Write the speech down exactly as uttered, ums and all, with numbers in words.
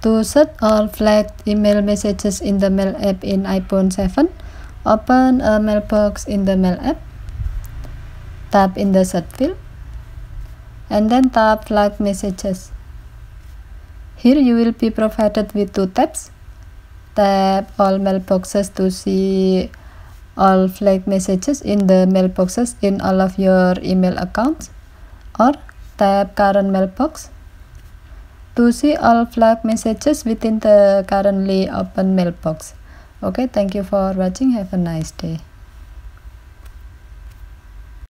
To set all flagged email messages in the Mail app in iPhone seven, open a mailbox in the Mail app, tap in the Set field, and then tap Flagged Messages. Here you will be provided with two tabs. Tap all mailboxes to see all flagged messages in the mailboxes in all of your email accounts, or tap Current Mailbox to see all flagged messages within the currently open mailbox. Okay, thank you for watching. Have a nice day.